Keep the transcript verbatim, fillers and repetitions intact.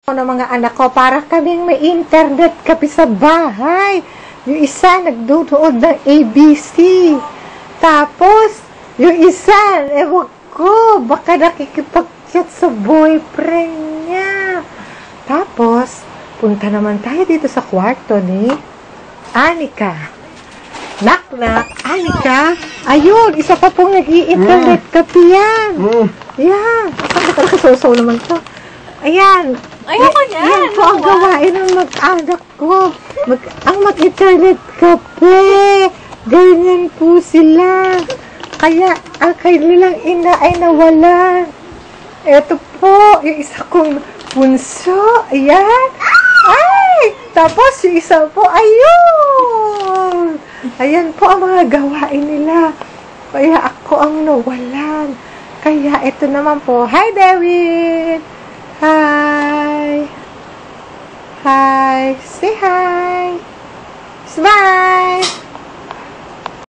ng mga anak ko para kaming may internet kapi sa bahay. Yung isa nagduduod ng A B C. Tapos, yung isa, ewan ko, baka nakikipag-chat sa boyfriend niya. Tapos, punta naman tayo dito sa kwarto ni Anika. Knock, knock. Anika, ayun, isa pa pong nag-i-internet kapi yan. Mm. Yan. Saan ka nakasosaw naman to? Ayan. Ayoko niyan. Yan po ang gawain ng mag-anak ko. Mag ang mag-internet kape. Ganyan po sila. Kaya ang kanilang ina ay nawalan. Ito po, yung isa kong punso. Ayan. Ay! Tapos yung isa po, ayun. Ayan po ang mga gawain nila. Kaya ako ang nawalan. Kaya ito naman po. Hi, David! Hi! Hi! Say hi! Smile!